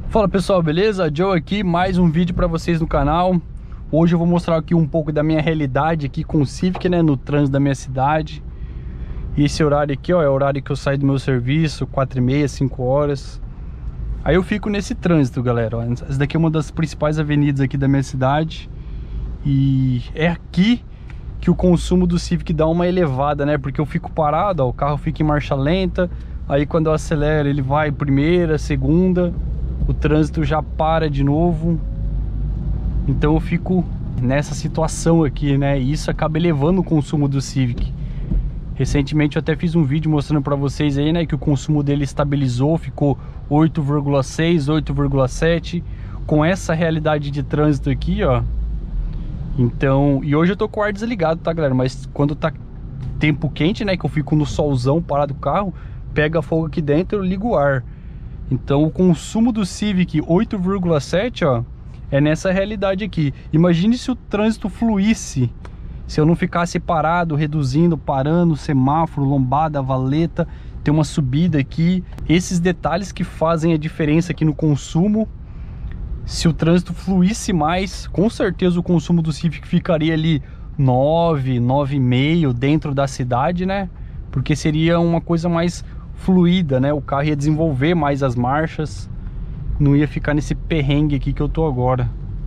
Fala pessoal, beleza? Joe aqui, mais um vídeo para vocês no canal. Hoje eu vou mostrar aqui um pouco da minha realidade aqui com o Civic, né, no trânsito da minha cidade. E esse horário aqui, ó, é o horário que eu saio do meu serviço, 4h30, 5 horas. Aí eu fico nesse trânsito, galera, ó. Essa daqui é uma das principais avenidas aqui da minha cidade. E é aqui que o consumo do Civic dá uma elevada, né? Porque eu fico parado, ó, o carro fica em marcha lenta. Aí quando eu acelero ele vai primeira, segunda, o trânsito já para de novo. Então eu fico nessa situação aqui, né? E isso acaba elevando o consumo do Civic. Recentemente eu até fiz um vídeo mostrando para vocês aí, né, que o consumo dele estabilizou, ficou 8,6, 8,7, com essa realidade de trânsito aqui, ó. Então, e hoje eu tô com o ar desligado, tá, galera? Mas quando tá tempo quente, né, que eu fico no solzão parado do carro, pega fogo aqui dentro, eu ligo o ar. Então o consumo do Civic 8,7, ó, é nessa realidade aqui. Imagine se o trânsito fluísse, se eu não ficasse parado, reduzindo, parando, semáforo, lombada, valeta, tem uma subida aqui. Esses detalhes que fazem a diferença aqui no consumo. Se o trânsito fluísse mais, com certeza o consumo do Civic ficaria ali 9, 9,5 dentro da cidade, né? Porque seria uma coisa mais fluida, né? O carro ia desenvolver mais as marchas, não ia ficar nesse perrengue aqui que eu tô agora.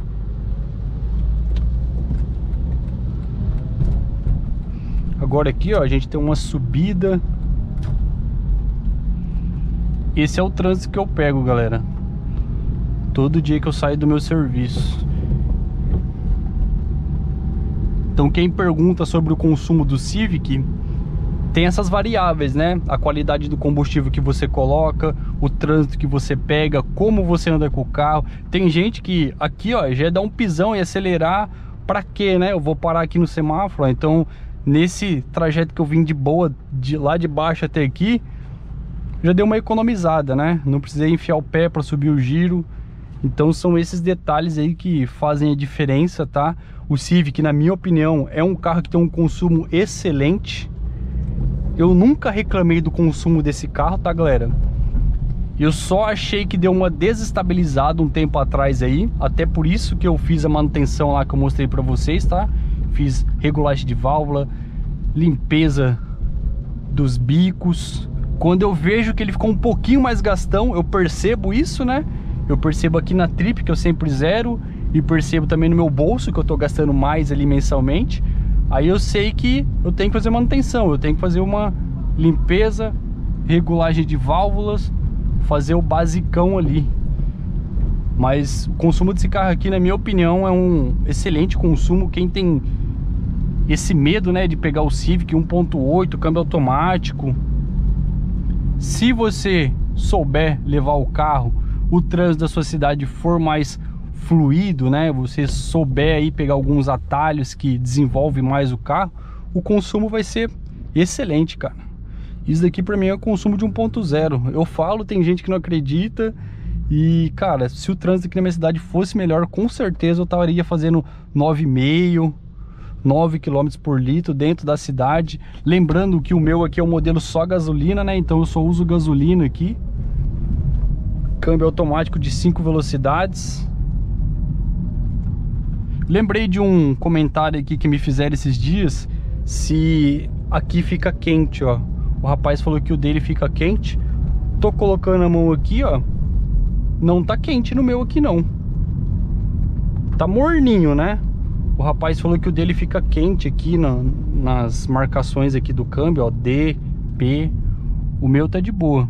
Agora aqui, ó, a gente tem uma subida. Esse é o trânsito que eu pego, galera, todo dia que eu saio do meu serviço. Então quem pergunta sobre o consumo do Civic, tem essas variáveis, né? A qualidade do combustível que você coloca, o trânsito que você pega, como você anda com o carro. Tem gente que aqui, ó, já dá um pisão e acelerar, pra quê, né? Eu vou parar aqui no semáforo, ó. Então nesse trajeto que eu vim de boa, de lá de baixo até aqui, já deu uma economizada, né? Não precisei enfiar o pé para subir o giro. Então são esses detalhes aí que fazem a diferença, tá? O Civic, na minha opinião, é um carro que tem um consumo excelente. Eu nunca reclamei do consumo desse carro, tá, galera? Eu só achei que deu uma desestabilizada um tempo atrás aí. Até por isso que eu fiz a manutenção lá que eu mostrei pra vocês, tá? Fiz regulagem de válvula, limpeza dos bicos. Quando eu vejo que ele ficou um pouquinho mais gastão, eu percebo isso, né? Eu percebo aqui na trip que eu sempre zero, e percebo também no meu bolso que eu tô gastando mais ali mensalmente. Aí eu sei que eu tenho que fazer manutenção, eu tenho que fazer uma limpeza, regulagem de válvulas, fazer o basicão ali. Mas o consumo desse carro aqui, na minha opinião, é um excelente consumo. Quem tem esse medo, né, de pegar o Civic 1.8, câmbio automático, se você souber levar o carro, o trânsito da sua cidade for mais fluido, né, você souber aí pegar alguns atalhos que desenvolve mais o carro, o consumo vai ser excelente, cara. Isso daqui pra mim é o consumo de 1.0. Eu falo, tem gente que não acredita. E, cara, se o trânsito aqui na minha cidade fosse melhor, com certeza eu estaria fazendo 9,5, 9 km por litro dentro da cidade. Lembrando que o meu aqui é um modelo só gasolina, né? Então eu só uso gasolina aqui. Câmbio automático de 5 velocidades. Lembrei de um comentário aqui que me fizeram esses dias, se aqui fica quente, ó. O rapaz falou que o dele fica quente. Tô colocando a mão aqui, ó. Não tá quente no meu aqui não. Tá morninho, né? O rapaz falou que o dele fica quente aqui nas marcações aqui do câmbio, ó, D, P. O meu tá de boa.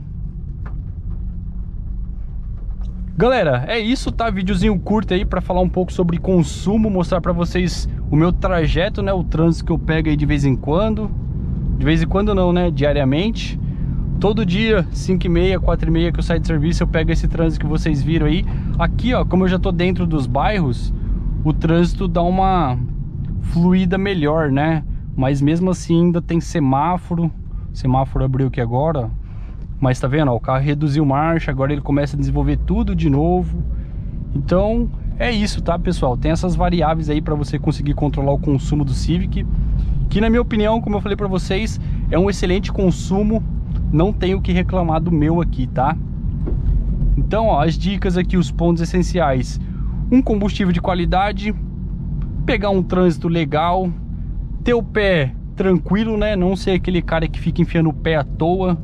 Galera, é isso, tá? Videozinho curto aí pra falar um pouco sobre consumo, mostrar pra vocês o meu trajeto, né? O trânsito que eu pego aí de vez em quando. De vez em quando não, né? Diariamente. Todo dia, 5h30, 4h30 que eu saio de serviço, eu pego esse trânsito que vocês viram aí. Aqui, ó, como eu já tô dentro dos bairros, o trânsito dá uma fluida melhor, né? Mas mesmo assim ainda tem semáforo. O semáforo abriu aqui agora, ó. Mas tá vendo, ó, o carro reduziu marcha, agora ele começa a desenvolver tudo de novo. Então é isso, tá, pessoal? Tem essas variáveis aí pra você conseguir controlar o consumo do Civic, que na minha opinião, como eu falei pra vocês, é um excelente consumo. Não tenho o que reclamar do meu aqui, tá? Então, ó, as dicas aqui, os pontos essenciais: um combustível de qualidade, pegar um trânsito legal, ter o pé tranquilo, né? Não ser aquele cara que fica enfiando o pé à toa.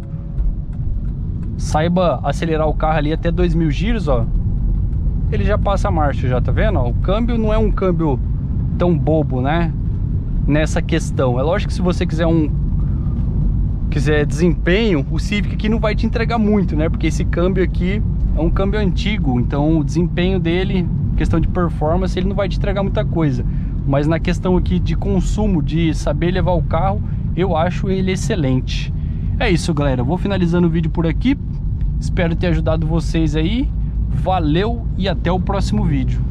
Saiba acelerar o carro ali até 2.000 giros, ó. Ele já passa a marcha, já tá vendo? Ó, o câmbio não é um câmbio tão bobo, né? Nessa questão. É lógico que se você quiser desempenho, o Civic aqui não vai te entregar muito, né? Porque esse câmbio aqui é um câmbio antigo, então o desempenho dele, questão de performance, ele não vai te entregar muita coisa. Mas na questão aqui de consumo, de saber levar o carro, eu acho ele excelente. É isso, galera. Vou finalizando o vídeo por aqui. Espero ter ajudado vocês aí. Valeu e até o próximo vídeo.